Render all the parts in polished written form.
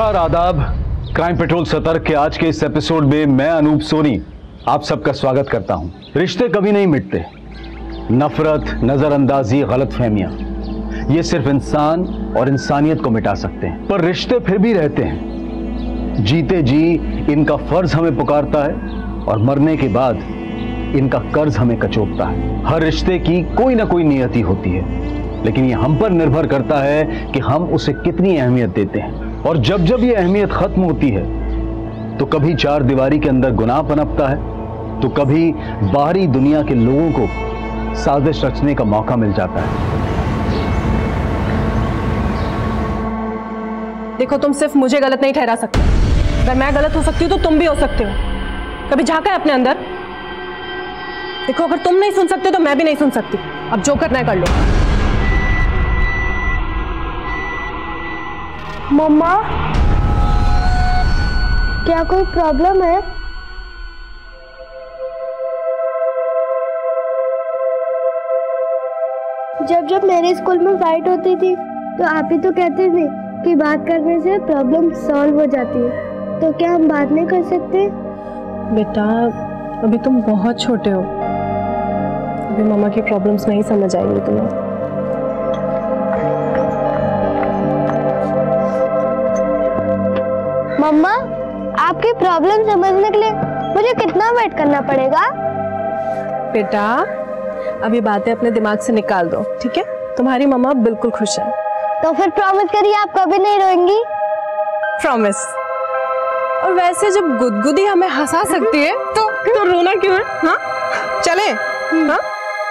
नमस्कार, आदाब। Crime petrol सतर्क के आज के इस एपिसोड में मैं अनूप सोनी आप सबका स्वागत करता हूं। रिश्ते कभी नहीं मिटते। नफरत, नजरअंदाजी, गलतफहमियां, ये सिर्फ इंसान और इंसानियत को मिटा सकते हैं, पर रिश्ते फिर भी रहते हैं। जीते जी इनका फर्ज हमें पुकारता है और मरने के बाद इनका कर्ज हमें कचोटता है। हर रिश्ते की कोई ना कोई नियति होती है, लेकिन ये हम पर निर्भर करता है कि हम उसे कितनी अहमियत देते हैं। और जब जब ये अहमियत खत्म होती है तो कभी चार दीवारी के अंदर गुनाह पनपता है, तो कभी बाहरी दुनिया के लोगों को साजिश रचने का मौका मिल जाता है। देखो, तुम सिर्फ मुझे गलत नहीं ठहरा सकते। अगर मैं गलत हो सकती हूँ तो तुम भी हो सकते हो। कभी झांका है अपने अंदर? देखो, अगर तुम नहीं सुन सकते तो मैं भी नहीं सुन सकती। अब जो करना है कर लो। मम्मा, क्या कोई प्रॉब्लम है? जब जब मेरे स्कूल में फाइट होती थी तो आप ही तो कहते थे कि बात करने से प्रॉब्लम सॉल्व हो जाती है, तो क्या हम बात नहीं कर सकते? बेटा, अभी तुम बहुत छोटे हो, अभी मामा की प्रॉब्लम्स नहीं समझ आएंगी तुम्हें। मम्मा, आपकी प्रॉब्लम समझने के लिए मुझे कितना वेट करना पड़ेगा? बेटा, अभी बातें अपने दिमाग से निकाल दो, ठीक है? तुम्हारी मम्मा बिल्कुल खुश है। तो फिर प्रॉमिस करिए आप कभी नहीं रोएंगी। प्रॉमिस। और वैसे जब गुदगुदी हमें हंसा सकती है तो रोना क्यों है? हाँ, चले। हाँ,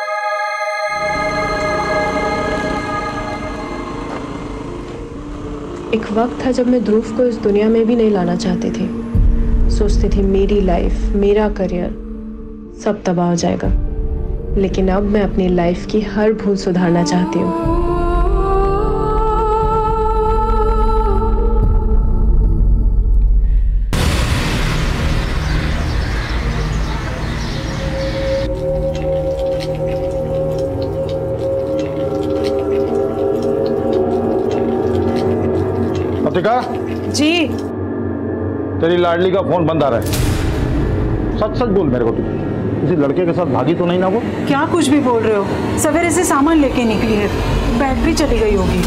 एक वक्त था जब मैं ध्रुव को इस दुनिया में भी नहीं लाना चाहती थी। सोचती थी मेरी लाइफ, मेरा करियर सब तबाह हो जाएगा, लेकिन अब मैं अपनी लाइफ की हर भूल सुधारना चाहती हूँ। जी, तेरी लाडली का फोन बंद आ रहा है। सच सच बोल मेरे को, तू किसी लड़के के साथ भागी तो नहीं ना? वो क्या कुछ भी बोल रहे हो? सवेरे से सामान लेके निकली है, बैटरी चली गई होगी।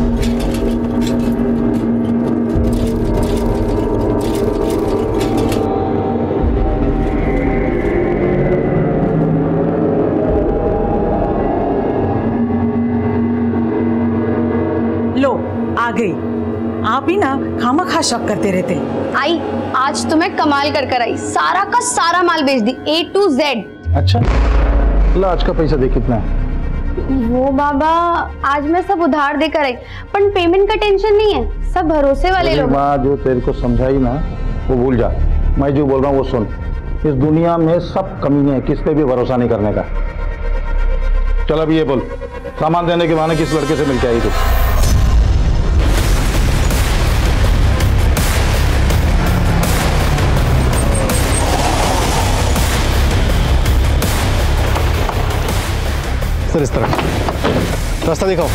लो, आ गई। आप ही ना खामखा शक करते रहते। आई, आज तो मैं कमाल कर आई। सारा का सारा माल बेच दी, A to Z। अच्छा, ला आज का पैसा दे कितना है? वो बाबा, आज मैं सब उधार देकर आई, पर पेमेंट का टेंशन नहीं है, सब भरोसे वाले लोग। माँ जो तेरे को समझाई ना वो भूल जा। मैं जो बोल रहा हूँ वो सुन। इस दुनिया में सब कमी है, किस पे भी भरोसा नहीं करने का। चल अब ये बोल, सामान देने के बहाने किस लड़के से मिलके आई तू? सर, इस तरफ रास्ता दिखाओ।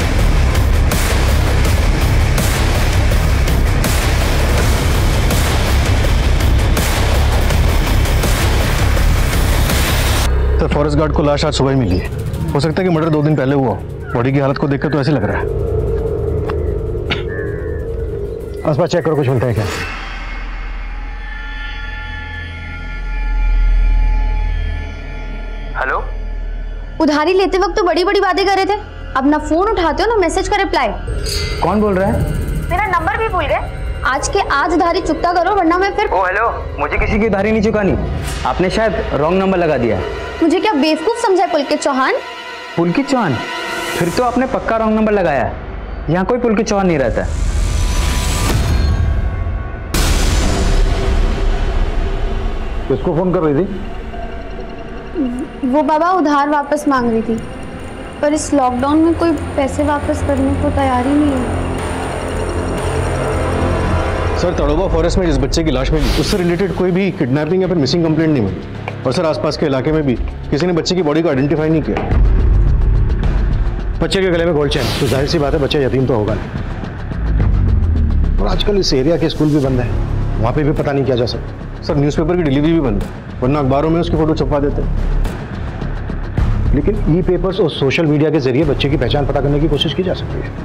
सर, फॉरेस्ट गार्ड को लाश आज सुबह ही मिली है। हो सकता है कि मर्डर 2 दिन पहले हुआ। बॉडी की हालत को देखकर तो ऐसे लग रहा है। आसपास चेक करो, कुछ मिलता है क्या? हेलो, उधारी लेते वक्त तो बड़ी बड़ी बातें कर रहे थे, अब ना फोन उठाते हो ना मैसेज का रिप्लाई। कौन बोल रहा है? मेरा नंबर भी भूल गए। आज के आज उधारी चुकता करो, वरना मैं फिर। ओ हेलो, मुझे किसी की उधारी नहीं चुकानी। आपने शायद रॉन्ग नंबर लगा दिया है। मुझे क्या बेवकूफ समझा है पुलकित चौहान? पुलकित चौहान? फिर तो आपने पक्का रॉन्ग नंबर लगाया है। यहाँ कोई पुलकित चौहान नहीं रहता। किसको फोन कर रही थी? वो बाबा उधार वापस मांग रही थी, पर इस लॉकडाउन में कोई पैसे वापस करने को तैयार ही नहीं है। सर, तड़ोबा फॉरेस्ट में जिस बच्चे की लाश मिली उससे रिलेटेड कोई भी किडनैपिंग या फिर मिसिंग कंप्लेंट नहीं मिली। और सर, आसपास के इलाके में भी किसी ने बच्चे की बॉडी को आइडेंटिफाई नहीं किया। बच्चे के गले में गोल्ड चेन, तो जाहिर सी बात है बच्चा यतीम तो होगा नहीं। आजकल इस एरिया के स्कूल भी बंद है, वहाँ पे भी पता नहीं क्या जा सकता। सर न्यूज़पेपर की डिलीवरी भी बंद है, वरना अखबारों में उसकी फोटो छपवा देते हैं। लेकिन ई पेपर्स और सोशल मीडिया के जरिए बच्चे की पहचान पता करने की कोशिश की जा सकती है।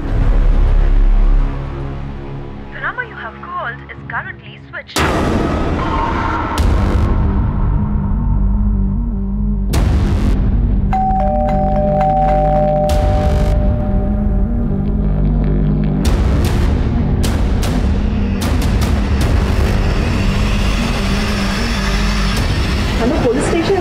The number you have called is currently switched. Hello police station.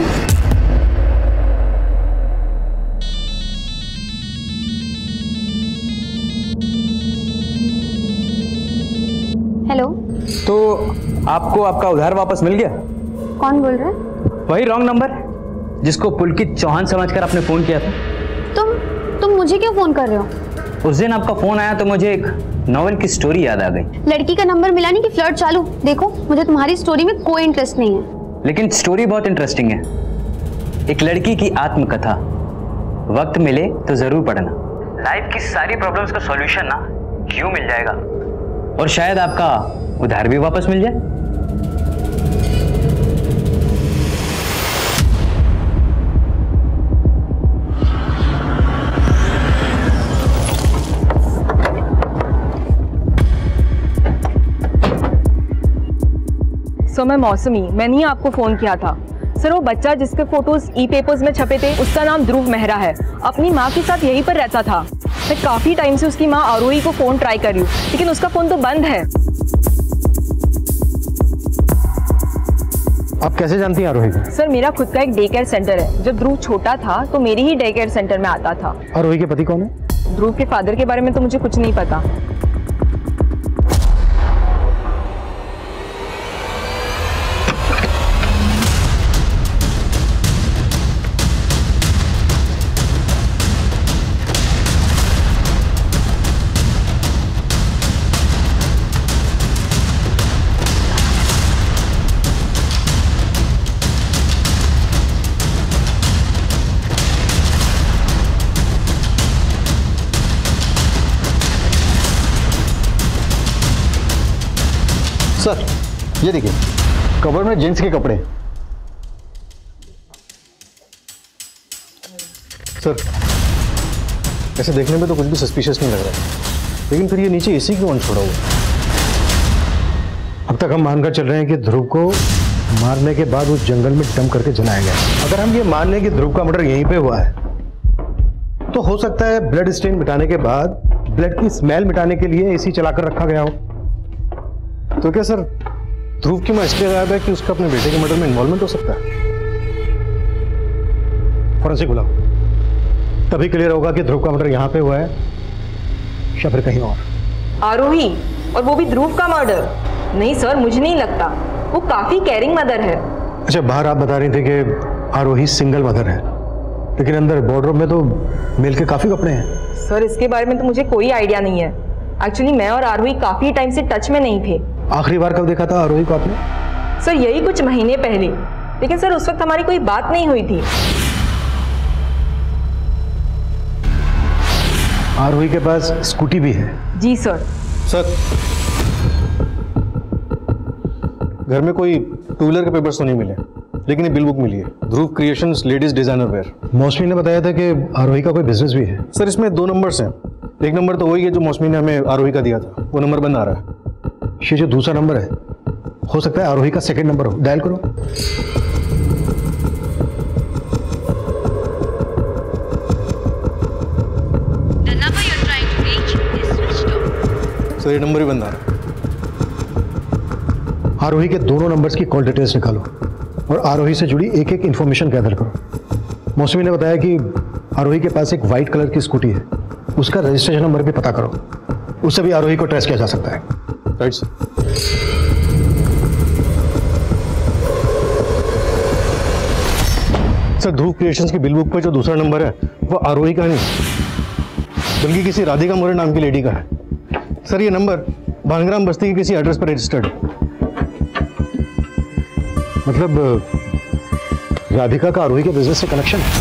Hello. तो आपको आपका उधार वापस मिल गया? कौन बोल रहा है? वही रॉन्ग नंबर जिसको पुलकित चौहान समझकर आपने फोन किया था। तुम मुझे क्यों फोन कर रहे हो? उस दिन आपका फोन आया तो मुझे एक नॉवेल की स्टोरी याद आ गई। लड़की का नंबर मिला नहीं कि फ्लर्ट चालू? देखो मुझे तुम्हारी स्टोरी में कोई इंटरेस्ट नहीं है। लेकिन स्टोरी बहुत इंटरेस्टिंग है। एक लड़की की आत्मकथा। वक्त मिले तो जरूर पढ़ना। लाइफ की सारी प्रॉब्लम्स का सॉल्यूशन ना क्यों मिल जाएगा, और शायद आपका उधार भी वापस मिल जाए। सर मैं मौसमी, मैंने ही आपको फोन किया था। सर वो बच्चा जिसके फोटोज ई पेपर्स में छपे थे उसका नाम ध्रुव मेहरा है। अपनी माँ के साथ यहीं पर रहता था। मैं काफी टाइम से उसकी माँ आरोही को फोन ट्राई कर रही हूँ, लेकिन उसका फोन तो बंद है। आप कैसे जानती हैं आरोही को? सर मेरा खुद का एक डे केयर सेंटर है। जब ध्रुव छोटा था तो मेरी ही डे केयर सेंटर में आता था। आरोही के पति कौन है? ध्रुव के फादर के बारे में तो मुझे कुछ नहीं पता। सर ये देखिए, कवर में जेंट्स के कपड़े। सर ऐसे देखने में तो कुछ भी सस्पिशियस नहीं लग रहा है, लेकिन फिर ये नीचे एसी क्यों ऑन छोड़ा हुआ? अब तक हम मानकर चल रहे हैं कि ध्रुव को मारने के बाद उस जंगल में डंप करके जलाया गया। अगर हम ये मान लें कि ध्रुव का मर्डर यहीं पे हुआ है, तो हो सकता है ब्लड स्टेन मिटाने के बाद ब्लड की स्मेल मिटाने के लिए एसी चलाकर रखा गया हो। तो क्या सर ध्रुव की मां इसलिए गायब है कि उसका अपने बेटे के मर्डर में इन्वॉल्वमेंट हो सकता है? फॉरेंसिक बुलाओ, तभी क्लियर होगा कि ध्रुव का मर्डर यहां पे हुआ है या फिर कहीं और। आरोही, और वो भी ध्रुव का मर्डर? नहीं सर, मुझे नहीं लगता। वो काफी केयरिंग मदर है। अच्छा, बाहर आप बता रही थी कि आरोही सिंगल मदर है, लेकिन अंदर बॉर्डर में तो मेल के काफी कपड़े हैं। सर इसके बारे में तो मुझे कोई आइडिया नहीं है। एक्चुअली मैं और आरोही काफी टाइम से टच में नहीं थे। आखिरी बार कब देखा था आरोही को आपने? सर यही कुछ महीने पहले, लेकिन सर उस वक्त हमारी कोई बात नहीं हुई थी। आरोही के पास स्कूटी भी है? जी सर। सर घर में कोई टू व्हीलर के पेपर्स तो नहीं मिले, लेकिन ये बिल बुक मिली है, Dhruv creations ladies designer wear. Mausami ने बताया था कि आरोही का कोई बिजनेस भी है। सर इसमें 2 नंबर्स हैं। एक नंबर तो वही है जो मौसमी ने हमें आरोही का दिया था, वो नंबर बंद आ रहा है। ये जो दूसरा नंबर है, हो सकता है आरोही का सेकंड नंबर हो। डायल करो। The number you're trying to reach is switched off. Sir ये नंबर ही बंद आ रहा है। आरोही के दोनों नंबर्स की कॉल डिटेल्स निकालो और आरोही से जुड़ी एक एक इंफॉर्मेशन गैदर करो। मौसमी ने बताया कि आरोही के पास एक वाइट कलर की स्कूटी है, उसका रजिस्ट्रेशन नंबर भी पता करो, उससे भी आरोही को ट्रेस किया जा सकता है। Right sir. Sir Dhruv creations की बिल बुक पे जो दूसरा नंबर है वो आरोही का नहीं, बल्कि किसी राधिका मोरे नाम की लेडी का है। सर ये नंबर भानग्राम बस्ती के किसी एड्रेस पर रजिस्टर्ड है। मतलब राधिका का आरोही के बिजनेस से कनेक्शन है।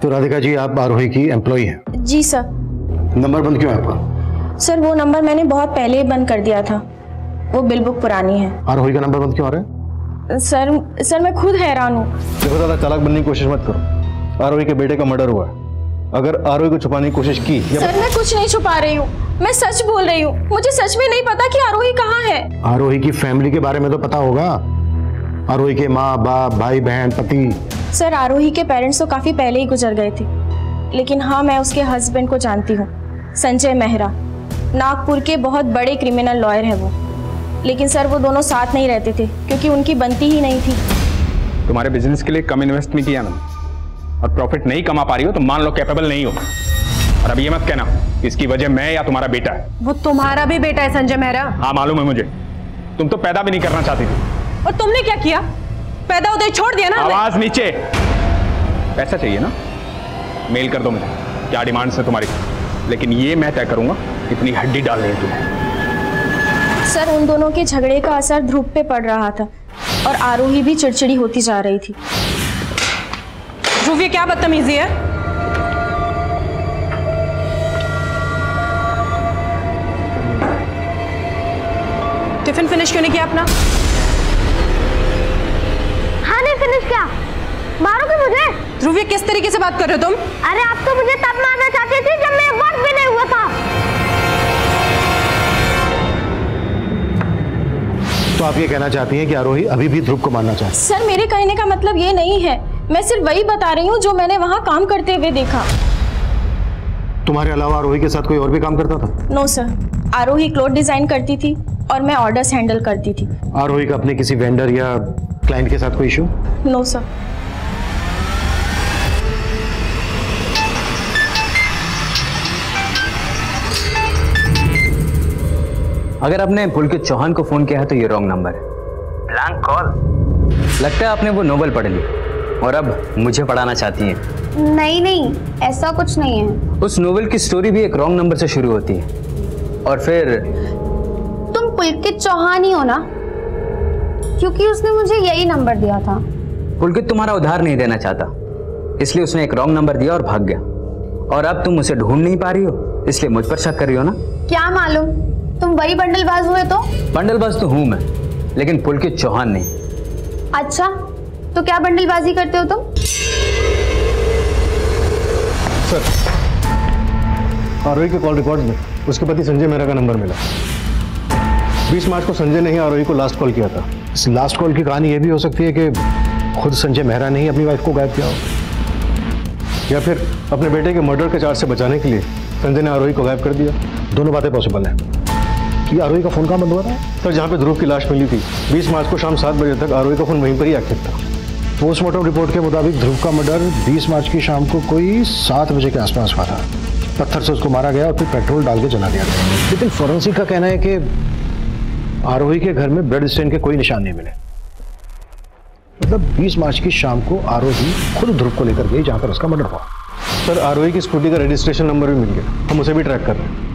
तो राधिका जी, आप आरोही की एम्प्लॉई हैं? जी सर। नंबर बंद क्यों है आपका? सर वो नंबर मैंने बहुत पहले ही बंद कर दिया था, वो बिल बुक पुरानी है। आरोही का नंबर बंद क्यों आ रहा है? सर मैं खुद हैरान हूँ। देखो दादा, चालाक बनने की कोशिश मत करो। आरोही के बेटे का मर्डर हुआ है। अगर आरोही को छुपाने की कोशिश की सर मैं कुछ नहीं छुपा रही हूँ, मैं सच बोल रही हूँ। मुझे सच में नहीं पता कि आरोही कहाँ है। आरोही की फैमिली के बारे में तो पता होगा। आरोही के माँ बाप, भाई बहन, पति। सर आरोही के पेरेंट्स तो काफी पहले ही गुजर गए थे, लेकिन हाँ मैं उसके हस्बैंड को जानती हूँ, संजय मेहरा। नागपुर के बहुत बड़े क्रिमिनल लॉयर है वो। लेकिन सर वो दोनों साथ नहीं रहते थे क्योंकि उनकी बनती ही नहीं थी। तुम्हारे बिजनेस के लिए कम इन्वेस्ट नहीं किया मैंने और प्रॉफिट नहीं कमा पा रही हो तो मान लो कैपेबल नहीं हो। और अब ये मत कहना इसकी वजह मैं या तुम्हारा बेटा है। वो तुम्हारा भी बेटा है संजय मेहरा। हाँ मालूम है मुझे, तुम तो पैदा भी नहीं करना चाहती थी। और तुमने क्या किया? पैदा होते ही छोड़ दिया ना। आवाज नीचे। पैसा चाहिए ना, मेल कर दो मुझे, क्या डिमांड्स है तुम्हारी, लेकिन ये मैं तय करूंगा कितनी हड्डी डालनी है तुम्हें। सर उन दोनों के झगड़े का असर ध्रुव पे पड़ रहा था और आरोही भी चिड़चिड़ी होती जा रही थी। ध्रुव ये क्या बदतमीजी है? टिफिन फिनिश क्यों नहीं किया अपना? हाँ नहीं फिनिश किया। मारोगे मुझे? ध्रुव ये किस तरीके से बात कर रहे हो तुम? अरे आप तो मुझे तब मारना चाहते थे जब मैं वक्त भी नहीं हुआ था। तो आप ये कहना चाहती हैं कि आरोही अभी भी ध्रुव को मारना चाहती है? सर मेरे कहने का मतलब ये नहीं है, मैं सिर्फ वही बता रही हूँ जो मैंने वहाँ काम करते हुए देखा। तुम्हारे अलावा आरोही के साथ कोई और भी काम करता था? No sir, Arohi cloth design करती थी और मैं ऑर्डर्स हैंडल करती थी। आरोही का अपने किसी वेंडर या क्लाइंट के साथ कोई इशू? No sir. अगर आपने पुलकित चौहान को फोन किया है तो ये रॉन्ग नंबर है। Blank call. लगता है आपने वो नोवेल पढ़ ली और अब मुझे पढ़ाना चाहती हैं। नहीं, ऐसा कुछ नहीं है। उस नोवेल की स्टोरी भी एक रॉन्ग नंबर से शुरू होती है और फिर तुम पुलकित चौहान ही हो ना? क्योंकि उसने मुझे यही नंबर दिया था। पुलकित तुम्हारा उधार नहीं देना चाहता, इसलिए उसने एक रॉन्ग नंबर दिया और भाग गया। और अब तुम उसे ढूंढ नहीं पा रही हो, इसलिए मुझ पर शक कर रही हो ना? क्या मालूम तुम वही बंडलबाज हुए तो? बंडलबाज तो हूं मैं, लेकिन पुलकित चौहान नहीं। अच्छा, तो क्या बंडलबाजी करते हो तुम? सर, आरोही के कॉल रिकॉर्ड्स में उसके पति संजय मेहरा का नंबर मिला। 20 मार्च को संजय ने ही आरोही को लास्ट कॉल किया था। इस लास्ट कॉल की कहानी यह भी हो सकती है कि खुद संजय मेहरा ने ही अपनी वाइफ को गायब किया हो, या फिर अपने बेटे के मर्डर के चार्ज से बचाने के लिए संजय ने आरोही को गायब कर दिया। दोनों बातें पॉसिबल है। कि आरोही का फोन कहाँ बंद हुआ था? सर, जहाँ पे ध्रुव की लाश मिली थी 20 मार्च को शाम 7 बजे तक आरोही का फोन वहीं पर ही एक्टिव था। पोस्टमार्टम रिपोर्ट के मुताबिक ध्रुव का मर्डर 20 मार्च की शाम को कोई 7 बजे के आसपास हुआ था। पत्थर से उसको मारा गया और फिर पेट्रोल डाल के जला दिया गया। लेकिन फॉरेंसिक का कहना है कि आरोही के घर में ब्लड स्टेन के कोई निशान नहीं मिले। मतलब 20 मार्च की शाम को आरोही खुद ध्रुव को लेकर गई जहां पर उसका मर्डर हुआ। सर, आरोही की स्कूटी का रजिस्ट्रेशन नंबर भी मिल गया, हम उसे भी ट्रैक कर रहे हैं।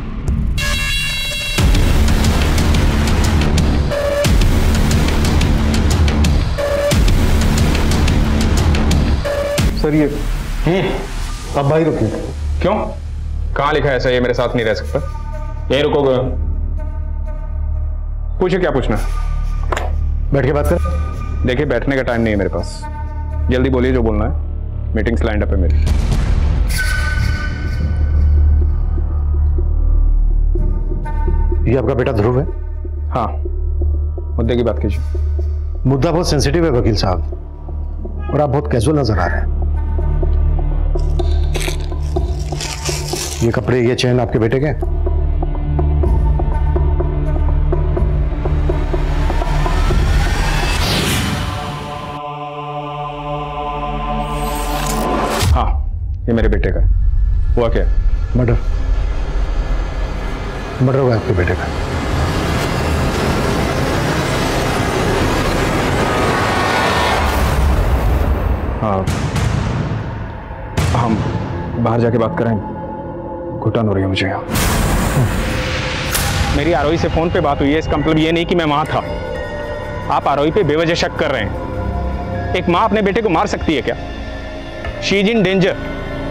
सर ये आप भाई रुकिए। क्यों? कहाँ लिखा है ऐसा ये मेरे साथ नहीं रह सकता? यहीं रुकोगे? पूछे क्या पूछना? बैठ के बात कर। देखिए बैठने का टाइम नहीं है मेरे पास, जल्दी बोलिए जो बोलना है, मीटिंग्स लाइंड अप है मेरी। ये आपका बेटा ध्रुव है? हाँ, मुद्दे की बात कीजिए। मुद्दा बहुत सेंसिटिव है वकील साहब, और आप बहुत कैजुअल नजर आ रहे हैं। ये कपड़े, ये चेन आपके बेटे के? हाँ, ये मेरे बेटे का है। हुआ क्या? मर्डर हुआ आपके बेटे का। हाँ, हम बाहर जाके बात करेंगे, घुटन हो रही है मुझे यहाँ। मेरी आरोही से फोन पे बात हुई है, इसका मतलब ये नहीं कि मैं वहां था। आप आरोही पे बेवजह शक कर रहे हैं। एक माँ अपने बेटे को मार सकती है क्या? She is in danger.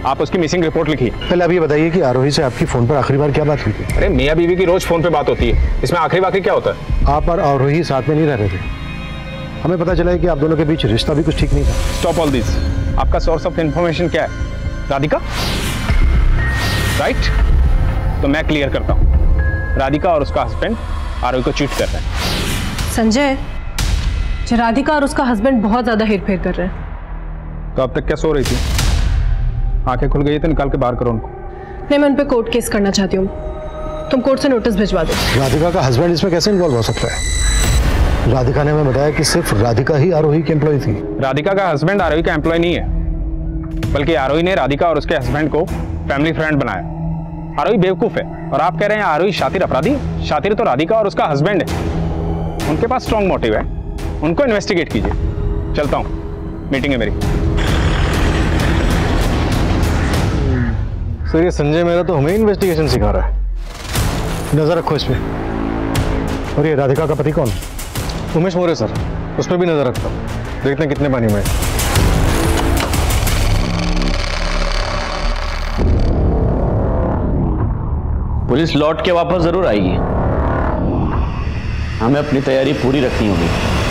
आप उसकी मिसिंग रिपोर्ट लिखिए। पहले अभी बताइए कि आरोही से आपकी फोन पर आखिरी बार क्या बात हुई थी? अरे मियाँ बीवी की रोज फोन पे बात होती है, इसमें आखिरी क्या होता है? आप और आरोही साथ में नहीं रह रहे थे। हमें पता चला है कि आप दोनों के बीच रिश्ता भी कुछ ठीक नहीं था। Stop all this. आपका सोर्स ऑफ इंफॉर्मेशन क्या है? राधिका, राइट? तो मैं क्लियर करता हूँ, राधिका और उसका हस्बैंड आरोही को चीट कर रहे हैं। संजय, राधिका और उसका हस्बैंड बहुत ज्यादा हेरफेर कर रहे हैं। तो अब तक क्या सो रही थी? आंखें खुल गई तो निकाल के बाहर करो उनको। नहीं, मैं उन पे कोर्ट केस करना चाहती हूँ। तुम कोर्ट से नोटिस भिजवा दो। राधिका का हस्बैंड इसमें कैसे इन्वॉल्व हो सकता है? राधिका ने हमें बताया कि सिर्फ राधिका ही आरोही की एम्प्लॉय थी। राधिका का हस्बैंड आरोही का एम्प्लॉय नहीं है, बल्कि आरोही ने राधिका और उसके हस्बैंड को फैमिली फ्रेंड बनाया। आरोही बेवकूफ है और आप कह रहे हैं आरोही शातिर अपराधी? शातिर तो राधिका और उसका हस्बैंड है। उनके पास स्ट्रॉन्ग मोटिव है, उनको इन्वेस्टिगेट कीजिए। चलता हूँ, मीटिंग है मेरी। सर, ये संजय मेहरा तो हमें इन्वेस्टिगेशन सिखा रहा है। नजर रखो इस पे। और ये राधिका का पति कौन? उमेश मोरे सर, उस पर भी नजर रखता हूँ। देखते हैं कितने पानी में। पुलिस लौट के वापस जरूर आएगी, हमें अपनी तैयारी पूरी रखनी होगी।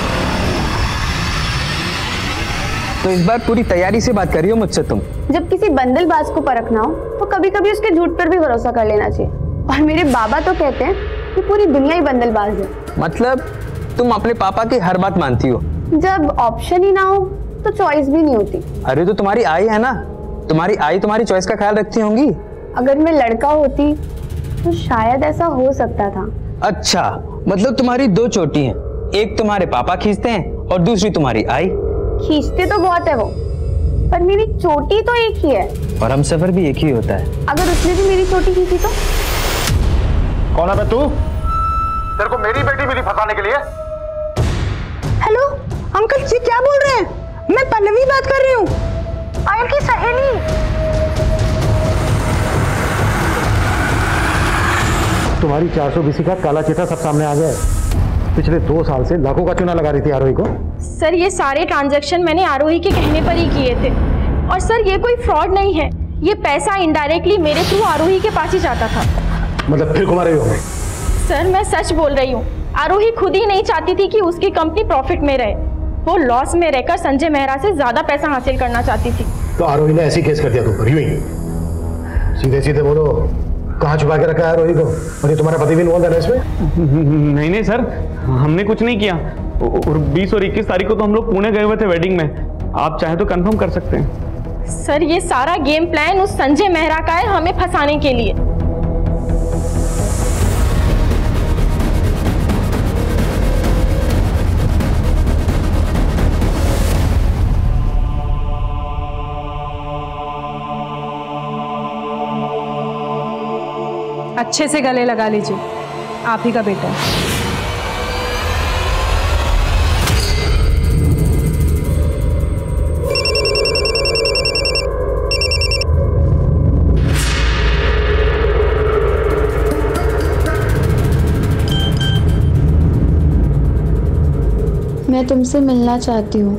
तो इस बार पूरी तैयारी से बात कर रही हो मुझसे तुम? जब किसी बंदलबाज को परखना हो तो कभी कभी उसके झूठ पर भी भरोसा कर लेना चाहिए। और मेरे बाबा तो कहते हैं कि पूरी दुनिया ही बंदलबाज है। मतलब तुम अपने पापा की हर बात मानती हो? जब ऑप्शन ही ना हो तो चॉइस भी नहीं होती। अरे तो तुम्हारी आई है ना, तुम्हारी आई तुम्हारी चॉइस का ख्याल रखती होंगी। अगर मैं लड़का होती तो शायद ऐसा हो सकता था। अच्छा, मतलब तुम्हारी दो चोटी हैं, एक तुम्हारे पापा खींचते हैं और दूसरी तुम्हारी आई। खींचते तो बहुत है वो, पर मेरी चोटी तो एक ही है। और हम सफर भी एक ही होता है। अगर उसने भी मेरी चोटी खींची तो? कौन है बे तू? तेरे को मेरी बेटी मिली फंसाने के लिए? हेलो अंकल जी, क्या बोल रहे हैं? मैं पल्लवी बात कर रही हूँ, पायल की सहेली। तुम्हारी 420 का काला चिट्ठा सब सामने आ गया है। पिछले 2 साल से लाखों का चूना लगा रही थी आरोही को। सर, ये सारे ट्रांजैक्शन मैंने आरोही के कहने पर ही किए थे। और सर, ये कोई फ्रॉड नहीं है, ये पैसा इनडायरेक्टली मेरे थ्रू आरोही के पास ही जाता था। मतलब फिर घुमा रही हो? सर, मैं सच बोल रही हूँ। आरोही खुद ही नहीं चाहती थी कि उसकी कंपनी प्रॉफिट में रहे। वो लॉस में रहकर संजय मेहरा से ज्यादा पैसा हासिल करना चाहती थी। तो आरोही ने ऐसी केस कर दिया तुम पर? यूं ही सीधे सीधे बोलो, कहाँ छुपा के रखा है आरोही को? और ये तुम्हारा पति भी इन्वॉल्व है इसमें? नहीं सर, हमने कुछ नहीं किया। और 20 और 21 तारीख को तो हम लोग पुणे गए हुए थे वेडिंग में। आप चाहे तो कंफर्म कर सकते हैं। सर, ये सारा गेम प्लान उस संजय मेहरा का है, हमें फंसाने के लिए। अच्छे से गले लगा लीजिए, आप ही का बेटा है। मैं तुमसे मिलना चाहती हूँ।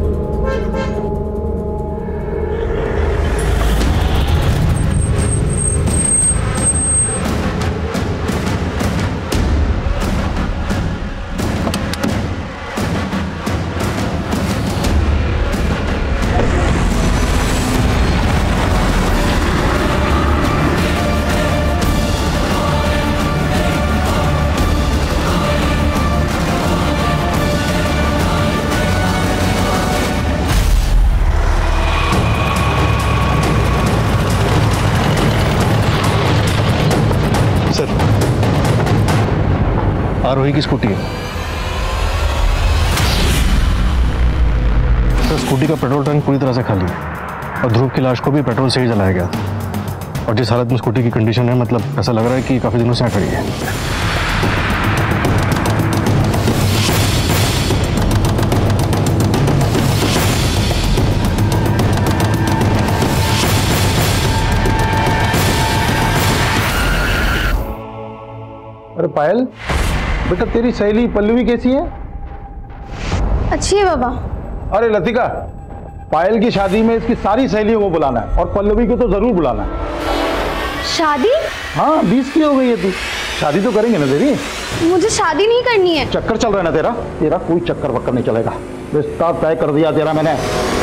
आरोही की स्कूटी है तो स्कूटी का पेट्रोल टैंक पूरी तरह से खाली है और ध्रुव की लाश को भी पेट्रोल से ही जलाया गया। और जिस हालत में स्कूटी की कंडीशन है, मतलब ऐसा लग रहा है कि काफी दिनों से खड़ी है। अरे पायल बेटा, तेरी सहेली पल्लवी कैसी है? अच्छी है बाबा। अरे लतिका, पायल की शादी में इसकी सारी सहेलियों को बुलाना है और पल्लवी को तो जरूर बुलाना है। शादी? हाँ, 20 की हो गई है तू, शादी तो करेंगे ना तेरी। मुझे शादी नहीं करनी है। चक्कर चल रहा है ना तेरा? तेरा कोई चक्कर वक्कर नहीं चलेगा, रिश्ता तय कर दिया तेरा मैंने।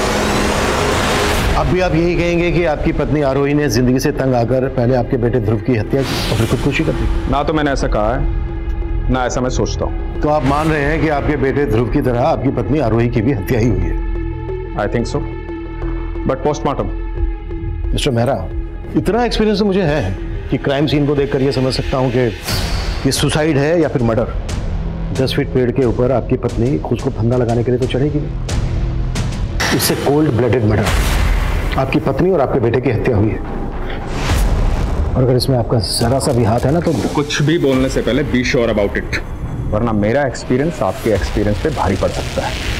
अब भी आप यही कहेंगे कि आपकी पत्नी आरोही ने जिंदगी से तंग आकर पहले आपके बेटे ध्रुव की हत्या की और फिर खुदकुशी कर दी? ना तो मैंने ऐसा कहा है, ना ऐसा मैं सोचता हूँ। तो आप मान रहे हैं कि आपके बेटे ध्रुव की तरह आपकी पत्नी आरोही की भी हत्या ही हुई है? I think so, but postmortem. Mister Mehra, इतना एक्सपीरियंस तो मुझे है कि क्राइम सीन को देखकर यह समझ सकता हूं कि ये सुसाइड है या फिर मर्डर। 10 फीट पेड़ के ऊपर आपकी पत्नी खुद को फंदा लगाने के लिए तो चढ़ेगी नहीं। इससे कोल्ड ब्लडेड मर्डर, आपकी पत्नी और आपके बेटे की हत्या हुई है। और अगर इसमें आपका जरा सा भी हाथ है ना तो कुछ भी बोलने से पहले बी श्योर अबाउट इट, वरना मेरा एक्सपीरियंस आपके एक्सपीरियंस पे भारी पड़ सकता है।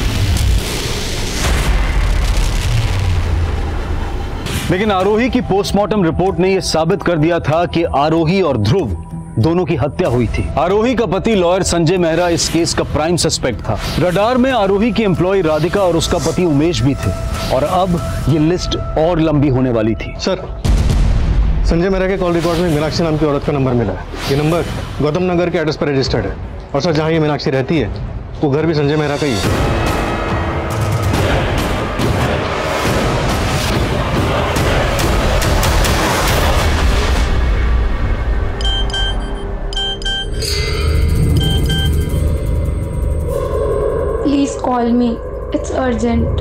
लेकिन आरोही की पोस्टमार्टम रिपोर्ट ने यह साबित कर दिया था कि आरोही और ध्रुव दोनों की हत्या हुई थी। आरोही का पति लॉयर संजय मेहरा इस केस का प्राइम सस्पेक्ट था। रडार में आरोही की एम्प्लॉय राधिका और उसका पति उमेश भी थे और अब ये लिस्ट और लंबी होने वाली थी। सर, संजय मेहरा के कॉल रिकॉर्ड में मीनाक्षी नाम की औरत का नंबर मिला है। ये नंबर गौतम नगर के एड्रेस पर रजिस्टर्ड है और सर जहाँ ये मीनाक्षी रहती है वो घर भी संजय मेहरा का ही है। Please call me. It's urgent.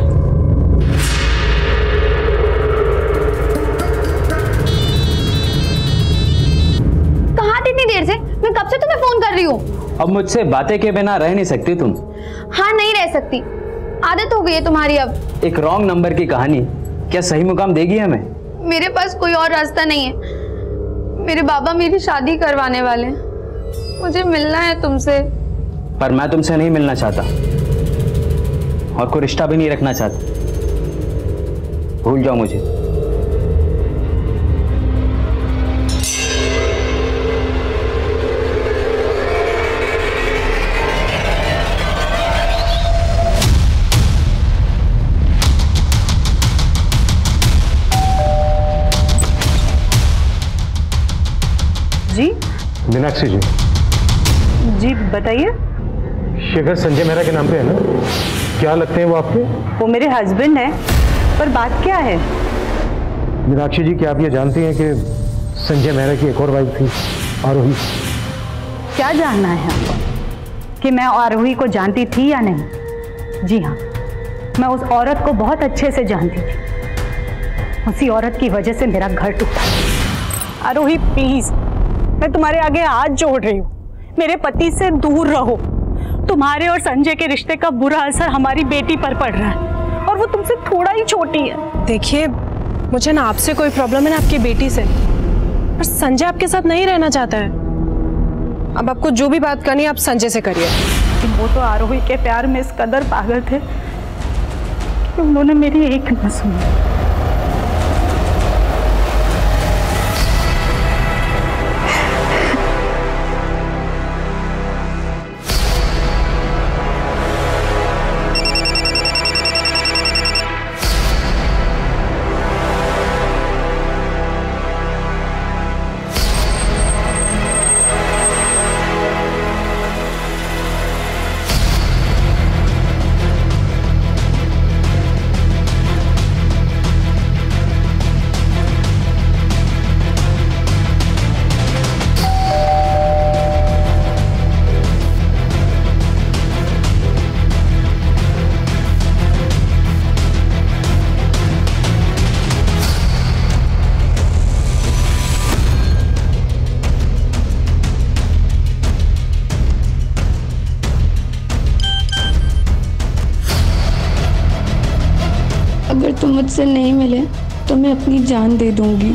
कहाँ थे इतनी देर से? मैं कब से तुम्हें फोन कर रही हूँ। अब मुझसे बातें के बिना रह नहीं सकती तुम? हाँ, नहीं रह सकती, आदत हो गई है तुम्हारी अब। एक रॉन्ग नंबर की कहानी क्या सही मुकाम देगी हमें? मेरे पास कोई और रास्ता नहीं है। मेरे बाबा मेरी शादी करवाने वाले हैं, मुझे मिलना है तुमसे। पर मैं तुमसे नहीं मिलना चाहता और कोई रिश्ता भी नहीं रखना चाहता। भूल जाओ मुझे। जी मीनाक्षी जी। जी बताइए। शेखर संजय मेहरा के नाम पे है ना? क्या लगते हैं वो आपके? वो मेरे हस्बैंड है, पर बात क्या है? मीनाक्षी जी, क्या आप ये जानती हैं कि संजय मेहरा की एक और वाइफ थी, आरोही? क्या जानना है आपको कि मैं आरोही को जानती थी या नहीं? जी हाँ, मैं उस औरत को बहुत अच्छे से जानती थी। उसी औरत की वजह से मेरा घर टूटा। आरोही प्लीज, मैं तुम्हारे आगे हाथ जोड़ रही हूँ, मेरे पति से दूर रहो। तुम्हारे और संजय के रिश्ते का बुरा असर हमारी बेटी पर पड़ रहा है और वो तुमसे थोड़ा ही छोटी है। देखिए, मुझे ना आपसे कोई प्रॉब्लम है ना आपकी बेटी से, पर संजय आपके साथ नहीं रहना चाहता है। अब आपको जो भी बात करनी है आप संजय से करिए। वो तो आरोही के प्यार में इस कदर पागल थे कि उन्होंने मेरी एक न सुनी। अगर तुम मुझसे नहीं मिले तो मैं अपनी जान दे दूंगी।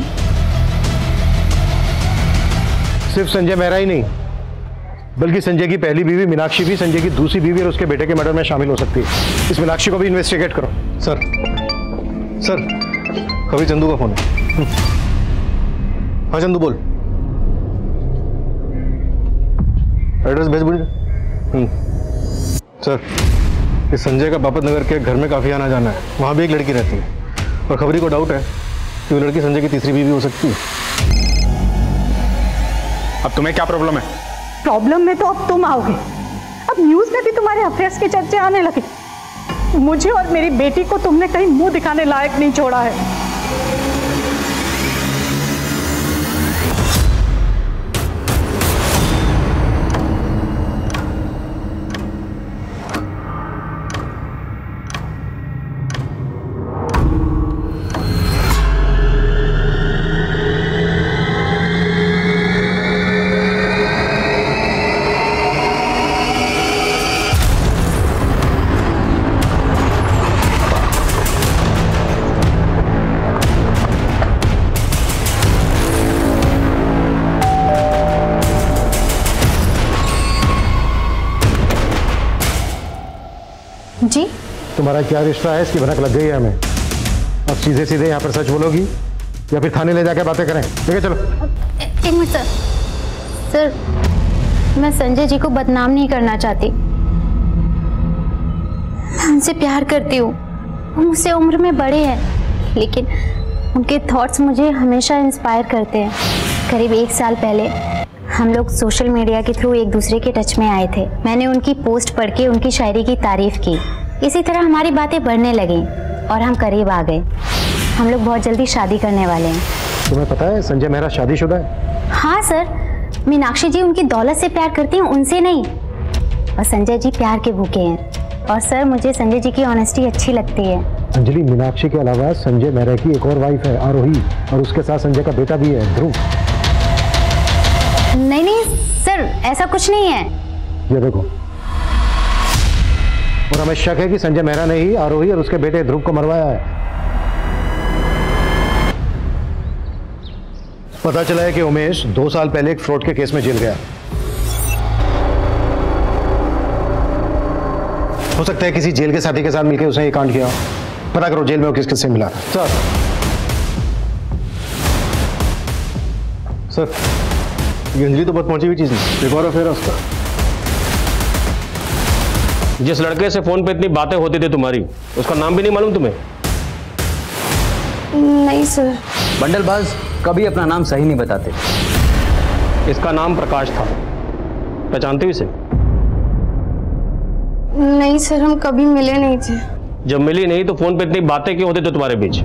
सिर्फ संजय मेहरा ही नहीं, बल्कि संजय की पहली बीवी मीनाक्षी भी संजय की दूसरी बीवी और उसके बेटे के मर्डर में शामिल हो सकती है। इस मीनाक्षी को भी इन्वेस्टिगेट करो। सर, कभी चंदू का फोन है। हाँ चंदू बोल। एड्रेस भेज बोल। सर कि संजय का बापत नगर के घर में काफ़ी आना जाना है, वहाँ भी एक लड़की रहती है और खबरी को डाउट है कि वो लड़की संजय की तीसरी बीवी हो सकती है। अब तुम्हें क्या प्रॉब्लम है? प्रॉब्लम में तो अब तुम आओगे। अब न्यूज़ में भी तुम्हारे अफेयर्स के चर्चे आने लगे। मुझे और मेरी बेटी को तुमने कहीं मुंह दिखाने लायक नहीं छोड़ा है। जी? तुम्हारा क्या रिश्ता है, इसकी भनक लग गई है हमें। अब सीधे सीधे यहाँ पर सच बोलोगी या फिर थाने ले जाकर बातें करें? ठीक है, चलो। एक मिनट सर। सर, मैं संजय जी को बदनाम नहीं करना चाहती। मैं उनसे प्यार करती हूँ, वो मुझसे उम्र में बड़े हैं, लेकिन उनके थॉट्स मुझे हमेशा इंस्पायर करते हैं। करीब 1 साल पहले हम लोग सोशल मीडिया के थ्रू एक दूसरे के टच में आए थे। मैंने उनकी पोस्ट पढ़ के उनकी शायरी की तारीफ की। इसी तरह हमारी बातें बढ़ने लगीं और हम करीब आ गए। हम लोग बहुत जल्दी शादी करने वाले हैं। तुम्हें पता है संजय मेहरा शादीशुदा है? हाँ सर, मीनाक्षी जी उनकी दौलत से प्यार करती हैं, उनसे नहीं। और संजय जी प्यार के भूखे हैं। और सर, मुझे संजय जी की ऑनेस्टी अच्छी लगती है। अंजलि, मीनाक्षी के अलावा संजय मेहरा की एक और वाइफ है, आरोही, और उसके साथ संजय का बेटा भी है, ध्रुव। नहीं नहीं सर, ऐसा कुछ नहीं है। ये देखो, और हमें शक है कि संजय मेहरा ने ही आरोही और उसके बेटे ध्रुव को मरवाया है। पता चला है कि उमेश 2 साल पहले एक फ्रॉड के केस में जेल गया। हो सकता है किसी जेल के साथी के साथ मिलकर उसने ये कांड किया। पता करो जेल में वो किस किस से मिला था। सर, ये अंजलि तो बहुत पहुंची हुई चीज नहीं, एक और अफेयर है उसका। जिस लड़के से फोन पे इतनी बातें होती थी तुम्हारी, उसका नाम भी नहीं मालूम तुम्हें? नहीं सर। बंडलबाज कभी अपना नाम सही नहीं बताते। इसका नाम प्रकाश था, पहचानते हो इसे? नहीं सर, हम कभी मिले नहीं थे। जब मिली नहीं तो फोन पे इतनी बातें क्यों होती थी तुम्हारे बीच?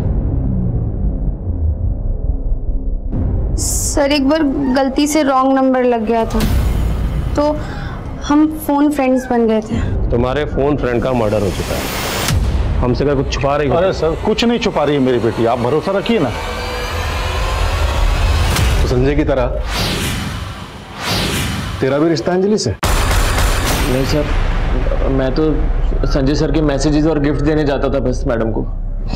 सर, एक बार गलती से रॉन्ग नंबर लग गया था, तो हम फोन फ्रेंड्स बन गए थे। तुम्हारे फोन फ्रेंड का मर्डर हो चुका है। हमसे क्या कुछ छुपा रही हो? अरे सर, कुछ नहीं छुपा रही है मेरी बेटी, आप भरोसा रखिए ना। तो संजय की तरह तेरा भी रिश्ता अंजलि से? नहीं सर, मैं तो संजय सर के मैसेजेस और गिफ्ट देने जाता था बस मैडम को।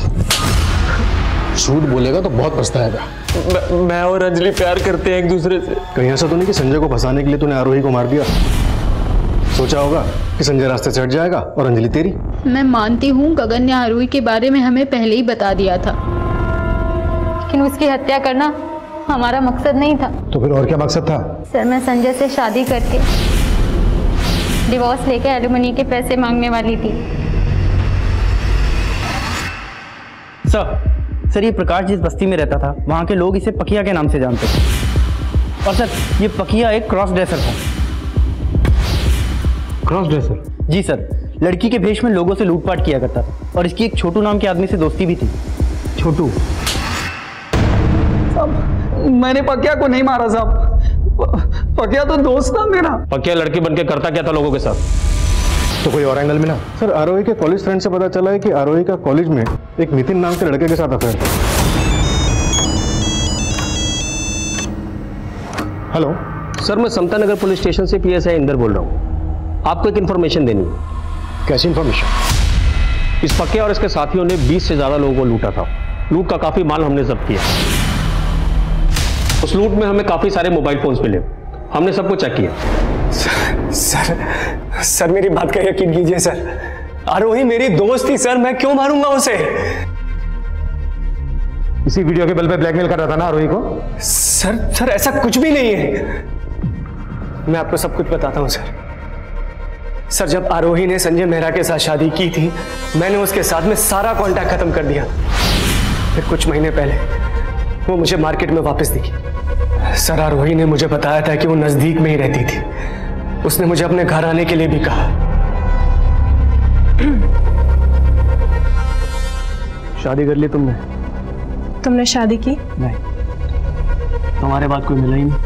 झूठ बोलेगा तो बहुत पछताएगा। मैं और अंजलि प्यार करते हैं एक दूसरे से। कहीं ऐसा तो नहीं कि संजय को फंसाने के लिए तूने आरोही को मार दिया? सोचा होगा कि संजय रास्ते से हट जाएगा और अंजलि तेरी। मैं मानती हूँ गगन ने आरोही के बारे में हमें पहले ही बता दिया था, लेकिन उसकी हत्या करना हमारा मकसद नहीं था। तो फिर और क्या मकसद था? सर, मैं संजय से शादी करके डिवोर्स लेके एलिमनी के पैसे मांगने वाली थी। सर, ये प्रकाश जिस बस्ती में रहता था वहाँ के लोग इसे पकिया के नाम से जानते थे। और सर, ये पकिया एक क्रॉस ड्रेसर था। Cross dresser? जी सर, लड़की के भेष में लोगों से लूटपाट किया करता था और इसकी एक छोटू नाम के आदमी से दोस्ती भी थी। छोटू? मैंने पकिया को नहीं मारा साहब, पकिया तो दोस्त था मेरा। पकिया लड़की बनके करता क्या था लोगों के साथ? तो कोई और एंगल मिला? सर, आरोही के कॉलेज फ्रेंड से पता चला है कि आरोही का कॉलेज में एक नितिन नाम के लड़के के साथ अफेयर था। हेलो सर, मैं समता नगर पुलिस स्टेशन से PSI इंदर बोल रहा हूँ। आपको एक इन्फॉर्मेशन देनी है। कैसी इन्फॉर्मेशन? इस पकिया और इसके साथियों ने 20 से ज्यादा लोगों को लूटा था। लूट का काफी माल हमने जब्त किया। उस लूट में हमें काफी सारे मोबाइल फोन्स मिले, हमने सबको चेक किया। सर मेरी बात का यकीन कीजिए सर, आरोही मेरी दोस्त थी सर, मैं क्यों मारूंगा उसे? इसी वीडियो के बल पे ब्लैकमेल कर रहा था ना आरोही को? सर ऐसा कुछ भी नहीं है। मैं आपको सब कुछ बताता हूँ सर। सर, जब आरोही ने संजय मेहरा के साथ शादी की थी, मैंने उसके साथ में सारा कांटेक्ट खत्म कर दिया। फिर कुछ महीने पहले वो मुझे मार्केट में वापस दिखी। सर, आरोही ने मुझे बताया था कि वो नजदीक में ही रहती थी। उसने मुझे अपने घर आने के लिए भी कहा। शादी कर ली तुमने? तुमने शादी की? नहीं, हमारे बाद कोई मिला ही नहीं।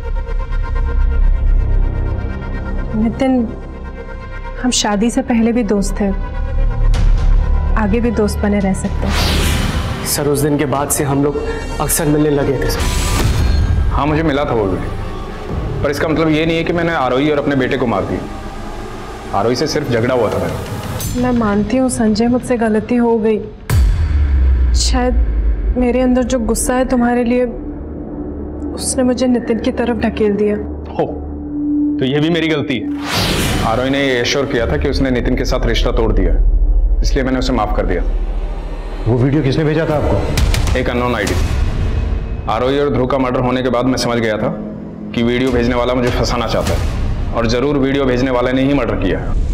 नितिन, हम शादी से पहले भी दोस्त थे, आगे भी दोस्त बने रह सकते हैं। सर, उस दिन के बाद से हम लोग अक्सर मिलने लगे थे सर। हाँ, मुझे मिला था वो वीडियो, पर इसका मतलब ये नहीं है कि मैंने आरोही और अपने बेटे को मार दिया। आरोही से सिर्फ झगड़ा हुआ था मेरा। मैं मानती हूँ संजय, मुझसे गलती हो गई। शायद मेरे अंदर जो गुस्सा है तुम्हारे लिए, उसने मुझे नितिन की तरफ ढकेल दिया। हो, तो ये भी मेरी गलती है। आरोही ने ये एश्योर किया था कि उसने नितिन के साथ रिश्ता तोड़ दिया, इसलिए मैंने उसे माफ कर दिया। वो वीडियो किसने भेजा था आपको? एक अननोन आईडी। आरोही और ध्रुव का मर्डर होने के बाद मैं समझ गया था कि वीडियो भेजने वाला मुझे फंसाना चाहता है, और जरूर वीडियो भेजने वाले ने ही मर्डर किया है।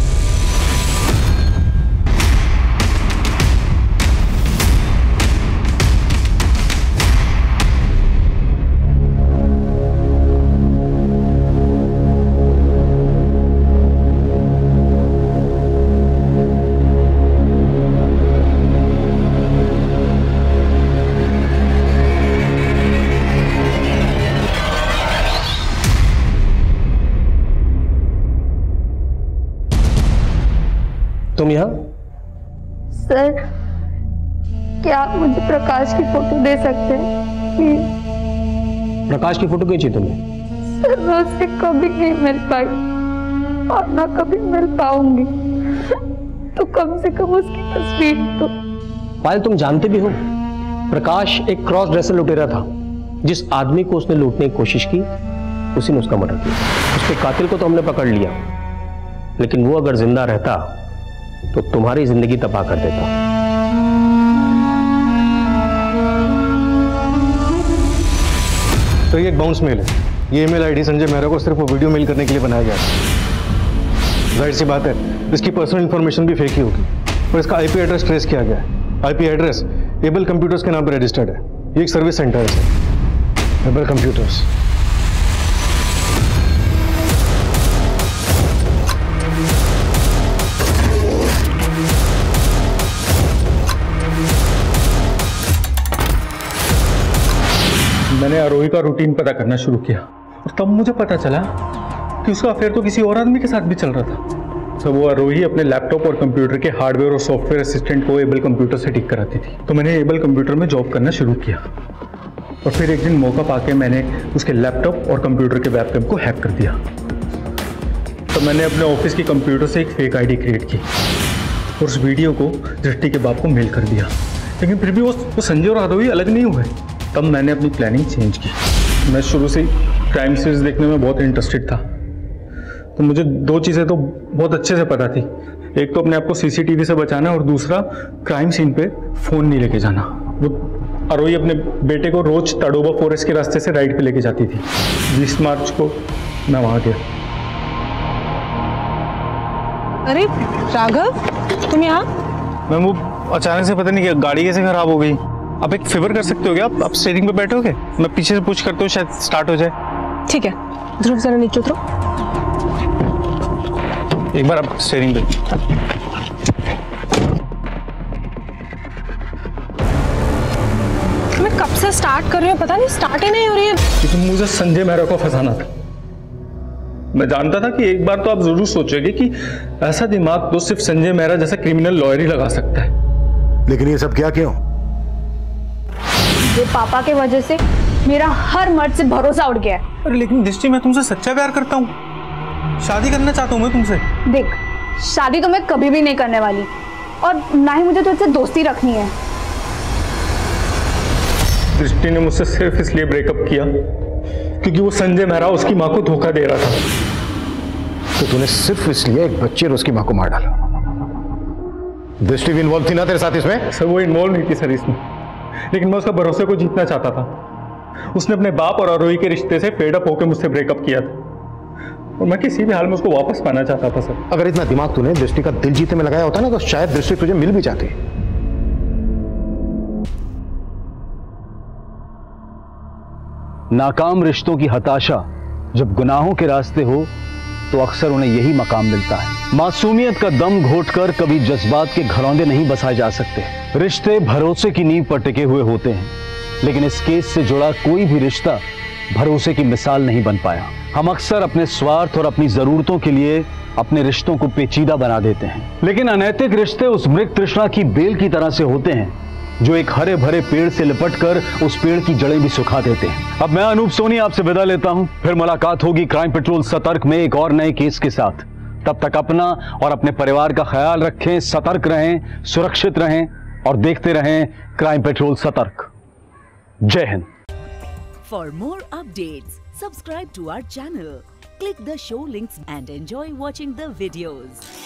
तुम यहाँ? सर, क्या आप मुझे प्रकाश की फोटो दे सकते हैं प्लीज? प्रकाश की फोटो खींची तुमने? सर, मैं उससे कभी नहीं मिल पाई और ना कभी मिल पाऊंगी, तो कम से कम उसकी तस्वीर तो। पायल, तुम जानते भी हो प्रकाश एक क्रॉस ड्रेसर लुटेरा था। जिस आदमी को उसने लूटने की कोशिश की, उसी ने उसका मर्डर किया। उसके कातिल को तो हमने पकड़ लिया, लेकिन वो अगर जिंदा रहता तो तुम्हारी जिंदगी तबाह कर देता। तो ये एक बाउंस मेल है। ये ईमेल आईडी संजय मेहरा को सिर्फ वो वीडियो मेल करने के लिए बनाया गया है। जाहिर सी बात है, इसकी पर्सनल इंफॉर्मेशन भी फेक ही होगी, और इसका आईपी एड्रेस ट्रेस किया गया है। आईपी एड्रेस एबल कंप्यूटर्स के नाम पर रजिस्टर्ड है। ये एक सर्विस सेंटर है, एबल कंप्यूटर्स। मैंने आरोही का रूटीन पता करना शुरू किया, और तब मुझे पता चला कि उसका अफेयर तो किसी और आदमी के साथ भी चल रहा था। तो वो आरोही अपने लैपटॉप और कंप्यूटर के हार्डवेयर और सॉफ्टवेयर असिस्टेंट को एबल कंप्यूटर से ठीक कराती थी। तो मैंने एबल कंप्यूटर में जॉब करना शुरू किया, और फिर एक दिन मौका पाके मैंने उसके लैपटॉप और कंप्यूटर के वेबकैम को हैक कर दिया। तो मैंने अपने ऑफिस के कंप्यूटर से एक फेक आईडी क्रिएट की, और उस वीडियो को दृष्टि के बाप को मेल कर दिया। लेकिन फिर भी वो संजय और आरोही अलग नहीं हुए। तब मैंने अपनी प्लानिंग चेंज की। मैं शुरू से क्राइम सीरीज देखने में बहुत इंटरेस्टेड था, तो मुझे दो चीज़ें तो बहुत अच्छे से पता थी। एक तो अपने आप को सीसीटीवी से बचाना, और दूसरा क्राइम सीन पे फ़ोन नहीं लेके जाना। वो आरोही अपने बेटे को रोज तड़ोबा फॉरेस्ट के रास्ते से राइड पे लेके जाती थी। 20 मार्च को मैं वहाँ गया। अरे राघव, तुम यहाँ? मैम, वो अचानक से पता नहीं क्या गाड़ी कैसे खराब हो गई। आप एक फेवर कर सकते हो क्या? आप स्टीयरिंग पे बैठोगे? मैं पीछे से पुश करता हूँ, शायद स्टार्ट हो जाए। ठीक है, ध्रुव जरा नीचे उतरो। एक बार आप स्टीयरिंग पे। मैं कब से स्टार्ट कर रही हूँ, पता नहीं स्टार्ट ही नहीं हो रही है। कि तुम मुझे संजय मेहरा को फंसाना था। मैं जानता था कि एक बार तो आप जरूर सोचोगे कि ऐसा दिमाग तो सिर्फ संजय मेहरा जैसा क्रिमिनल लॉयर ही लगा सकता है। लेकिन ये सब क्या क्यों? ये पापा के वजह से मेरा हर मर्द से भरोसा उठ गया है। अरे लेकिन दृष्टि, मैं तुमसे सच्चा प्यार करता हूँ, शादी करना चाहता हूँ मैं तुमसे। देख, शादी तो मैं कभी भी नहीं करने वाली, और ना ही मुझे तुझसे दोस्ती रखनी है। दृष्टि ने मुझसे सिर्फ इसलिए ब्रेकअप किया क्योंकि वो संजय मेहरा उसकी माँ को धोखा दे रहा था। तो तूने सिर्फ इसलिए एक बच्चे और उसकी माँ को मार डाला? दृष्टि भी इन्वॉल्व थी ना तेरे साथ इसमें? सर, वो इन्वॉल्व नहीं थी सर इसमें, लेकिन मैं उसका भरोसे को जीतना चाहता था। उसने अपने बाप और आरोही के रिश्ते से फेड अप होकर मुझसे ब्रेकअप किया था। और मैं किसी भी हाल में उसको वापस पाना चाहता था सर। अगर इतना दिमाग तूने दृष्टि का दिल जीतने में लगाया होता ना तो शायद दृष्टि तुझे मिल भी जाती। नाकाम रिश्तों की हताशा जब गुनाहों के रास्ते हो तो अक्सर उन्हें यही मकाम मिलता है। मासूमियत का दम घोटकर कभी जज्बात के घरौंदे नहीं बसाए जा सकते। रिश्ते भरोसे की नींव पर टिके हुए होते हैं, लेकिन इस केस से जुड़ा कोई भी रिश्ता भरोसे की मिसाल नहीं बन पाया। हम अक्सर अपने स्वार्थ और अपनी जरूरतों के लिए अपने रिश्तों को पेचीदा बना देते हैं, लेकिन अनैतिक रिश्ते उस मृग तृष्णा की बेल की तरह से होते हैं जो एक हरे भरे पेड़ से लिपटकर उस पेड़ की जड़ें भी सुखा देते हैं। अब मैं अनूप सोनी आपसे विदा लेता हूं, फिर मुलाकात होगी क्राइम पेट्रोल सतर्क में एक और नए केस के साथ। तब तक अपना और अपने परिवार का ख्याल रखें, सतर्क रहें, सुरक्षित रहें और देखते रहें क्राइम पेट्रोल सतर्क। जय Hind. For more updates, subscribe to our channel, click the show links and enjoy watching the videos.